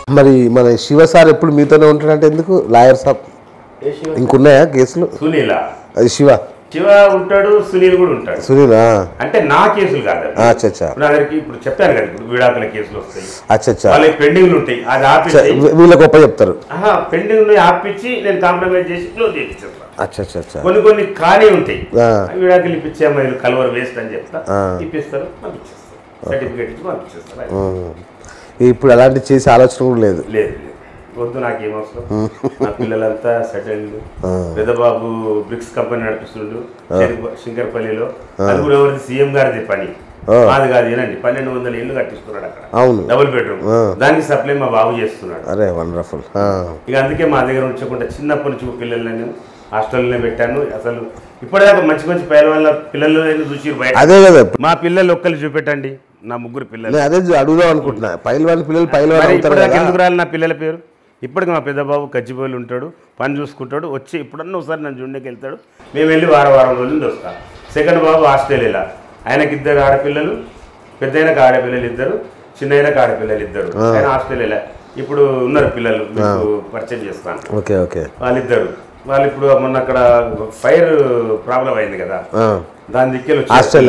మరి మన శివ సార్ ఎప్పుడు మీతోనే ఉంటాడంటే ఎందుకు లాయర్ సాబ్ ఇంకున్నాయా కేసులు? సునీల అది శివ ఉంటాడు, సునీల్ కూడా ఉంటాడు. సునీల్ అంటే నా కేసులు కాదు, నా దగ్గరికి ఇప్పుడు చెప్పాను కదా, ఇప్పుడు విడాకుల కేసులు వస్తాయి, వాళ్ళకి పెండింగ్లు ఉంటాయి, అది ఆపించి వీళ్ళకి గొప్ప చెప్తారు. పెండింగ్ ఆపించి నేను కాంప్రమైజ్ చేసి క్లోజ్ చేయించేస్తాను. కొన్ని కొన్ని ఖాళీ ఉంటాయి, విడాకులు ఇప్పించే అమ్మాయిలు కలవర్ వేస్ట్ అని చెప్తా, ఇప్పిస్తారు, పంపించేస్తారు, సర్టిఫికేట్ ఇచ్చి పంపించేస్తారు. ఇప్పుడు అలాంటి చేసే ఆలోచన కూడా లేదు. లేదు వద్దు, నాకేమవసరం, నా పిల్లలంతా సెటిల్డ్. పెద్దబాబు బ్రిక్స్ కంపెనీ నడిపిస్తుండు శంకర్పల్లిలో, అది కూడా ఎవరిది సీఎం గారిది పని, అది కాదు. ఏనండి 1200 ఇళ్ళు కట్టిస్తున్నాడు అక్కడ, డబుల్ బెడ్రూమ్, దానికి సప్లై మా బాబు చేస్తున్నాడు. అరే వండర్ఫుల్. ఇక అందుకే మా దగ్గర ఉంచకుండా చిన్నప్పటి నుంచి పిల్లల్ని నేను హాస్టల్లోనే పెట్టాను. అసలు ఇప్పటిదాకా మంచి మంచి వాళ్ళ పిల్లలు చూసి బయట, అదే కదా మా పిల్లలు ఒక్కరు చూపెట్టండి, నా 3 పిల్లలు. అదే అడుగుదాం అనుకుంటున్నా, పైల్వాన్ పిల్లలు పైల్వాన్ ఎందుకు రాలి నా పిల్లల పేరు. ఇప్పటికి మా పెద్దబాబు కచ్చిపోయిలు ఉంటాడు, పని చూసుకుంటాడు, వచ్చి ఇప్పుడన్నా ఒకసారి నన్ను జుండకి వెళ్తాడు, మేము వెళ్ళి వారం రోజుల వస్తాం. సెకండ్ బాబు ఆస్ట్రేలియాలో, ఆయనకి 2 ఆడపిల్లలు, పెద్ద అయినకు ఆడపిల్లలు 2, చిన్న అయినకు ఆడపిల్లలు 2. ఆయన ఆస్ట్రేలియాలో ఇప్పుడు ఉన్నారు పిల్లలు, మీకు పరిచయం చేస్తాను. వాళ్ళిద్దరు వాళ్ళు ఇప్పుడు మొన్న అక్కడ ఫైర్ ప్రాబ్లం అయింది కదా, దాని దిక్కెళ్ళి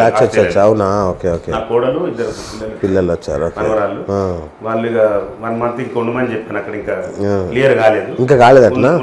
నా కోడలు 2 పిల్లలు వచ్చారు, మనవరాళ్ళు. వాళ్ళు ఇక 1 మంత్ ఇంకా ఉండమని చెప్పాను అక్కడ, ఇంకా క్లియర్ కాలేదు, ఇంకా కాలేదు.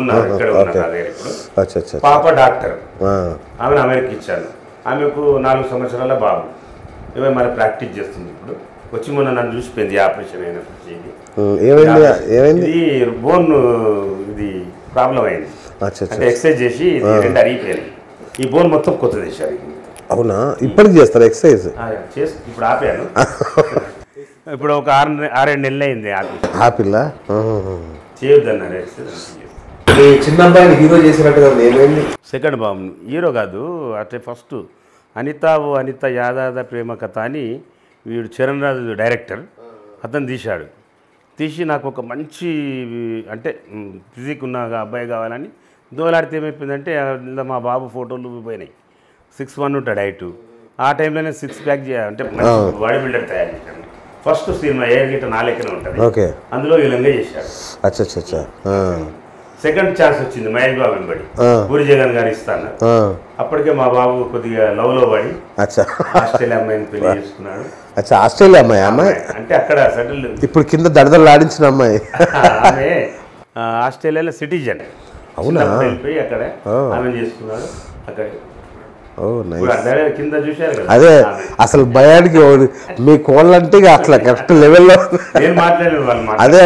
పాప డాక్టర్, ఆమెను అమెరికా ఇచ్చాను. ఆమెకు 4 సంవత్సరాల బాబు, ఇవే మరి ప్రాక్టీస్ చేస్తుంది. ఇప్పుడు వచ్చి మొన్న నన్ను చూసిపోయింది, ఆపరేషన్ అయినప్పుడు ఇది బోన్ ఇది ప్రాబ్లం అయింది, ఎక్సర్సైజ్ చేసి 2 అరిగిపోయాయి, ఈ బోన్ మొత్తం కొత్త చేశారు. అవునా, ఇప్పటికి చేస్తారు ఎక్సర్సైజ్? ఇప్పుడు ఆపాను, ఇప్పుడు ఒక 6-7 నెలలు అయింది ఆపిల్ల, చేయొద్దన్నారు. చిన్న అబ్బాయిని హీరో చేసినట్టుగా ఏమైంది? సెకండ్ బాబు హీరో కాదు, అంటే ఫస్ట్ అనిత యాదాద ప్రేమ కథ అని వీడు చరణ్ రాజు డైరెక్టర్, అతను తీసి నాకు ఒక మంచి అంటే ఫిజిక్ ఉన్న అబ్బాయి కావాలని దోలాడితే ఏమైపోయిందంటే మా బాబు ఫోటోలు పోయినాయి. 6'1" ఉంటాడు హైట్, ఆ టైంలోనే 6 ప్యాక్ అంటే బాడీ బిల్డర్ తయారు చేశాను. ఫస్ట్ సినిమా ఎయిర్ గిట్ట 4 ఎకరం ఉంటుంది, అందులో విలంగా చేశాడు. సెకండ్ ఛాన్స్ వచ్చింది మహేష్ బాబు వెంబడి, పూరి జగన్ గారు ఇస్తాను. అప్పటికే మా బాబు కొద్దిగా లవ్లో పడి ఆస్ట్రేలియా అమ్మాయిని పెళ్లి చేసుకున్నాడు. ఆస్ట్రేలియా అమ్మాయి అంటే అక్కడ సెటిల్, ఇప్పుడు కింద దడదలు ఆడించిన అమ్మాయి, ఆమె ఆస్ట్రేలియాలో సిటిజన్. అవునా, వెళ్ళిపోయి అక్కడ ఆమె చేసుకున్నాడు అక్కడ. కింద చూశారు కదా, అదే అసలు భయానికి మీ కోళ్ళంటే అట్లా కరెక్ట్ లెవెల్లో నేను మాట్లాడలేదు వాళ్ళు. అదే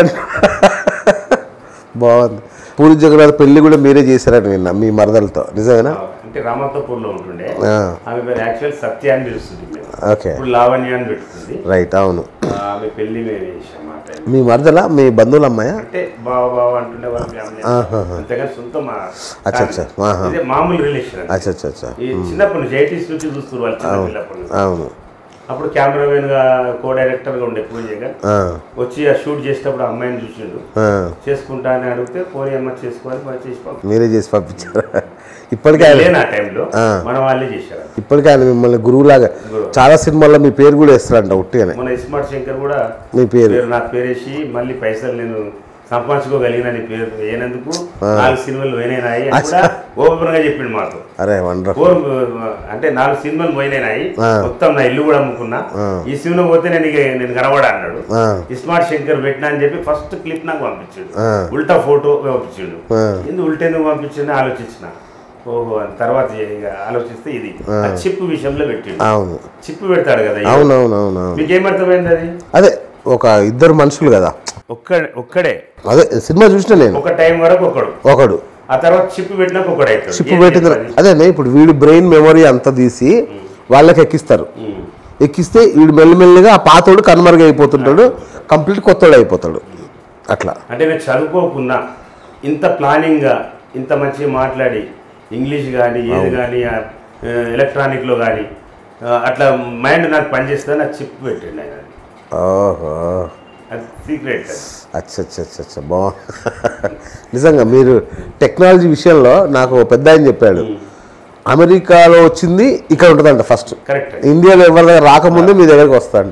బాగుంది. పూరి జగన్నాథ్ పెళ్లి కూడా మీరే చేశారని విన్నా మీ మరదలతో, నిజమేనా? అంటే రామతపూర్లో ఉంటుండే, ఆమె పేరు యాక్చువల్ సత్య అని పిలుస్తుంది, ఇప్పుడు లావణ్య అని పెట్టుకుంది. రైట్, అవును. ఆమె పెళ్లి మేము చేసాం. మీ మరదలా మీ బంధువుల అమ్మాయా? అంటే బావ అంటుండే వాళ్ళ ఫ్యామిలీ, అంతేగాని సొంతం మామూలు రిలేషన్. చిన్నప్పటి నుంచి 80s నుంచి చూస్తారు వాళ్ళు, చిన్నప్పటి నుంచి. అవును. అప్పుడు కెమెరామెన్ గా కో డైరెక్టర్ గా ఉండే పూజ వచ్చి ఆ షూట్ చేసేటప్పుడు అమ్మాయిని చూసిండు, చేసుకుంటా అని అడిగితే పోనీ అమ్మ చేసుకోవాలి చేసి మీరే చేసి పంపించారు. ఇప్పటికే ఆ టైంలో మన వాళ్ళే చేశారు. ఇప్పటికే ఆయన మిమ్మల్ని గురువులాగా చాలా సినిమాల్లో మీ పేరు కూడా వేస్తారంట ఉట్టిగానే. మన స్మార్ట్ శంకర్ కూడా మీ పేరు నా పేరేసి మళ్ళీ పైసలు నేను సంపాదించుకోగలిగిన పేరు వేయనందుకు 4 సినిమాలు పోయినాయి ఓపెన్ గా చెప్పిండు మాతో. అంటే 4 సినిమాలు పోయినాయి, మొత్తం నా ఇల్లు కూడా అమ్ముకున్నా, ఈ సినిమా పోతే నేను కనబడా అన్నాడు. స్మార్ట్ శంకర్ పెట్టినా అని చెప్పి ఫస్ట్ క్లిప్ నాకు పంపించాడు, ఉల్టా ఫోటో పంపించాడు. ఎందుకు ఉల్టా ఎందుకు పంపించింది ఆలోచించిన, ఓహో తర్వాత ఆలోచిస్తే ఇది చిప్పు విషయంలో పెట్టిండు. చిప్పు పెడతాడు కదా, మీకేమర్థమైంది అది? అదే ఒక 2 మనుషులు కదా, ఒక్కడే. అదే సినిమా చూసిన నేను, ఒక టైం వరకు ఒకడు, ఆ తర్వాత చిప్పు పెట్టినాక ఒకడు అవుతాడు. చిప్పు పెట్టిన అదే ఇప్పుడు వీడు బ్రెయిన్ మెమొరీ అంతా తీసి వాళ్ళకి ఎక్కిస్తారు. ఎక్కిస్తే వీడు మెల్లిమెల్లిగా ఆ పాతోడు కనుమరుగు అయిపోతుంటాడు, కంప్లీట్ కొత్తోడు అయిపోతాడు. అట్లా అంటే నేను చదువుకోకున్నా ఇంత ప్లానింగ్గా ఇంత మంచిగా మాట్లాడి ఇంగ్లీష్ కానీ ఏది కానీ ఎలక్ట్రానిక్లో కానీ అట్లా మైండ్ నాకు పనిచేస్తే నాకు చిప్పు పెట్టండి ఆయన. ఓహో, సీక్రెట్. అచ్చా బాగుంది. నిజంగా మీరు టెక్నాలజీ విషయంలో నాకు పెద్ద ఆయన చెప్పాడు, అమెరికాలో వచ్చింది ఇక్కడ ఉంటుందంట ఫస్ట్, ఇండియాలో ఎవరి దగ్గర రాకముందే మీ దగ్గరికి వస్తుందంట.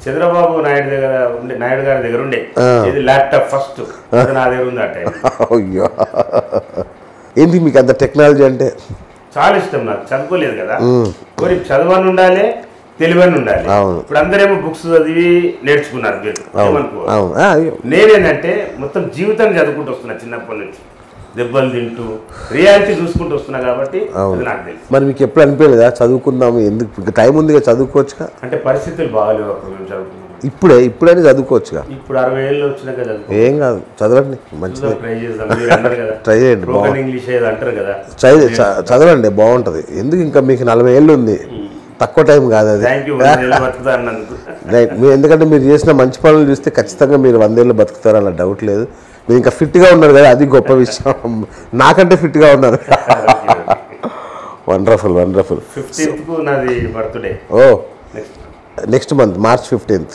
చంద్రబాబు నాయుడు గారి దగ్గర ఉండే ఇది ల్యాప్టాప్ ఫస్ట్ అది నా దగ్గర ఉంది ఆ టైం. అయ్యో ఏంటి మీకు అంత టెక్నాలజీ అంటే చాలా ఇష్టం నాకు. చదువుకోలేదు కదా, మరి చదవని ఉండాలి, తెలివని ఉండాలి. ఇప్పుడు అందరేమో బుక్స్ చదివి నేర్చుకున్నారు నేనేంటంటే మొత్తం జీవితాన్ని చదువుకుంటూ వస్తున్నా చిన్నప్పటి నుంచి, దెబ్బలు తింటూ రియాలిటీ చూసుకుంటూ వస్తున్నా కాబట్టి అది నాకు తెలుసు. మరి మీకు ఎప్పుడు అనిపించలేదా చదువుకుందాము, ఎందుకు టైం ఉంది చదువుకోవచ్చుగా? అంటే పరిస్థితులు బాగాలేవు అప్పుడు మేము చదువుకున్నాం. ఇప్పుడైనా చదువుకోవచ్చుగా? ఇప్పుడు 60 ఏళ్ళు వచ్చినాక చదువు ఏం కాదు, చదవండి, మంచిగా ట్రై చేద్దాం. ట్రై చేయండి, ఇంగ్లీష్ అంటారు కదా, చదవండి బాగుంటది. ఎందుకు ఇంకా మీకు 40 ఏళ్ళు ఉంది, తక్కువ టైం కాదు అది. ఎందుకంటే మీరు చేసిన మంచి పనులు చూస్తే ఖచ్చితంగా మీరు 100 ఏళ్ళు బతుకుతారు, అలా డౌట్ లేదు. మీరు ఇంకా ఫిట్గా ఉన్నారు కదా, అది గొప్ప విషయం. నాకంటే ఫిట్గా ఉన్నారు. Wonderful wonderful. 15th నాది birthday. Oh next month March 15th.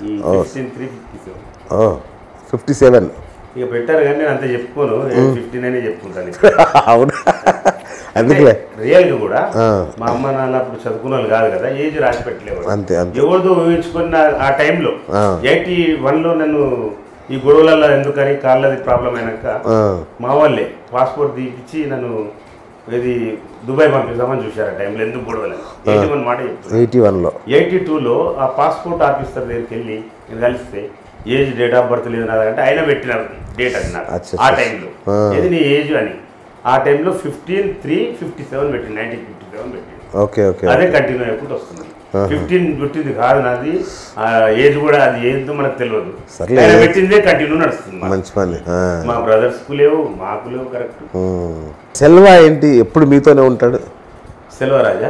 57. ఇక పెట్టారు కానీ నేను అంత చెప్పుకోను, 15 అనే చెప్పుకుంటాను. అవునా? అందుకే రియల్గా కూడా మా అమ్మ నాన్న అప్పుడు చదువుకున్న వాళ్ళు కాదు కదా, ఏజ్ రాసి పెట్టలేవాడు. అంతే ఎవరితో ఊహించుకున్న ఆ టైంలో 81లో నన్ను ఈ గొడవలలో ఎందుకని కాళ్ళది ప్రాబ్లం అయినాక మా వాళ్ళే పాస్పోర్ట్ తీపిచ్చి నన్ను ఇది దుబాయ్ పంపిస్తామని చూశారు. ఆ టైంలో ఎందుకు గొడవలు 81 మాట చెప్తాను. 82లో ఆ పాస్పోర్ట్ ఆఫీసర్ దగ్గరికి వెళ్ళి నేను కలిస్తే ఏజ్ డేట్ ఆఫ్ బర్త్ లేదు నాదంటే ఆయన పెట్టిన డేట్ అది నాకు ఆ టైంలో, ఏది నీ ఏజ్ అని. ఆ టైంలో 15/3/57 పెట్టింది, 1957 పెట్టింది. అదే కంటిన్యూ అయిపోతూ వస్తుంది. 15 పుట్టింది కాదు నాది, ఏజ్ కూడా అది ఏందో మనకు తెలియదు, పెట్టిందే కంటిన్యూ నడుస్తుంది. మంచి పని. మా బ్రదర్స్ కు లేవు, మాకు లేవు. కరెక్ట్. సెల్వా ఏంటి, ఎప్పుడు మీతోనే ఉంటాడు? సెల్వరాజా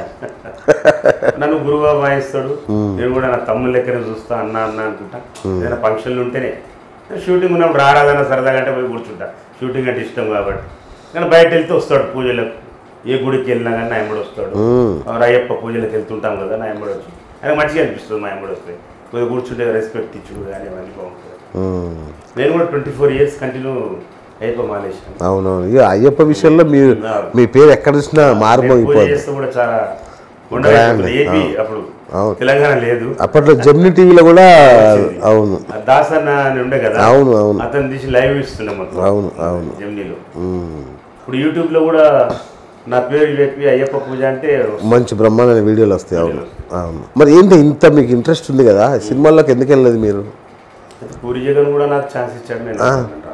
నన్ను గురువుగా భావిస్తాడు. నేను కూడా నా తమ్ముళ్ళ లెక్కనే చూస్తా, అన్న అనుకుంటా. ఏదైనా ఫంక్షన్లు ఉంటేనే, షూటింగ్ ఉన్నప్పుడు రారాదన్న సరదాగా అంటే పోయి కూర్చుంటా, షూటింగ్ అంటే ఇష్టం కాబట్టి. కానీ బయట వెళ్తే వస్తాడు పూజలకు, ఏ గుడికి వెళ్ళినా కానీ నా ఎంబడి వస్తాడు. అయ్యప్ప పూజలకు వెళ్తుంటాం కదా, నా ఎంబడి వచ్చి ఆయన మంచిగా అనిపిస్తుంది. మా ఎంబడి వస్తే కొద్దిగా కూర్చుంటే రెస్పెక్ట్ ఇచ్చుడు కానీ అవన్నీ బాగుంటుంది. నేను కూడా 24 years కంటిన్యూ అయ్యప్ప మాలేశాను. అవునవును. ఇక అయ్యప్ప విషయంలో మీరు మీ పేరు ఎక్కడ చూసినా మారిపోయిపోయింది. కూడా చాలా ఉండదు. ఏపీ అప్పుడు తెలంగాణ లేదు, అప్పట్లో జెమిని టీవీలో కూడా. అవును, దాస్ అన్న అని ఉండే కదా, అవును అవును, అతను తీసి లైవ్ ఇస్తుండే మొత్తం. అవును అవును, జెమినిలో. ఇప్పుడు యూట్యూబ్ లో కూడా నా పేరు చెప్పి అయ్యప్ప పూజ అంటే మంచి బ్రహ్మాండమైన వీడియోలు వస్తాయి. అవును అవును. మరి ఏంటి ఇంత మీకు ఇంట్రెస్ట్ ఉంది కదా, సినిమాల్లోకి ఎందుకు వెళ్ళలేదు మీరు? పూరి జగన్ కూడా నాకు ఛాన్స్ ఇచ్చాడు. నేను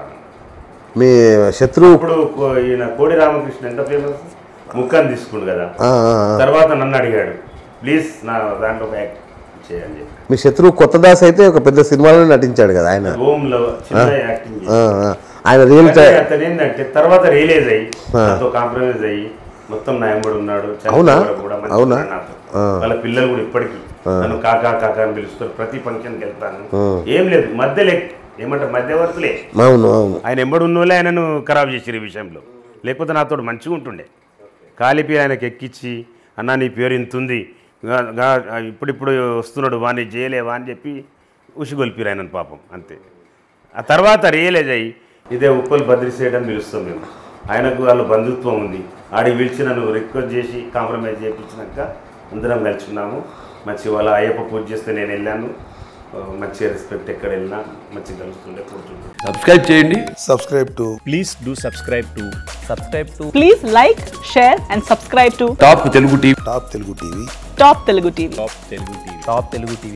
మీ శత్రువు ఇప్పుడు ఈయన కోడి రామకృష్ణ ఎంత ఫేమస్, ముఖాన్ని తీసుకుండు కదా, తర్వాత నన్ను అడిగాడు ప్లీజ్ నా దాంట్లో యాక్ట్ చేయండి. మీ శత్రువు కొత్త దాస్ అయితే ఒక పెద్ద సినిమాలో నటించాడు కదా ఆయన, హోమ్లో చిన్న యాక్టింగ్. ఆయన రియల్ అతను ఏంటంటే తర్వాత రియలైజ్ అయ్యి నాతో కాంప్రమైజ్ అయ్యి మొత్తం నా ఎంబడి ఉన్నాడు. అవునా? వాళ్ళ పిల్లలు కూడా ఇప్పటికీ నన్ను కాకా కాకా అని పిలుస్తారు. ప్రతి ఫంక్షన్కి వెళ్తాను. ఏం లేదు, మధ్యలో ఏమంటారు మధ్యవర్తులే. అవును అవును. ఆయన ఎంబడి ఉన్నోళ్ళే ఆయనను ఖరాబ్ చేసారు ఈ విషయంలో. లేకపోతే నాతో మంచిగా ఉంటుండే. కాలిపి ఆయనకి ఎక్కించి అన్న నీ పేరు ఇంత ఉంది, ఇప్పుడిప్పుడు వస్తున్నాడు వాడిని చేయలేవా అని చెప్పి ఉసిగొల్పిరు ఆయనను పాపం. అంతే. ఆ తర్వాత రియలైజ్ అయ్యి ఇదే ఉప్పల్ బద్రిసేయడం పిలుస్తాం మేము. ఆయనకు వాళ్ళు బంధుత్వం ఉంది, ఆడికి పిలిచి నన్ను రిక్వెస్ట్ చేసి కాంప్రమైజ్ చేయించినాక అందరం కలుసుకున్నాము. మంచి వాళ్ళ అయ్యప్ప పూజ చేస్తే నేను వెళ్ళాను, మంచి రెస్పెక్ట్ ఎక్కడ వెళ్ళినా మంచిగా కలుస్తుండే కూర్చుంటే. సబ్స్క్రైబ్ చేయండి. Please do subscribe to please like, share and subscribe to top Telugu TV. Top Telugu TV. Top Telugu TV.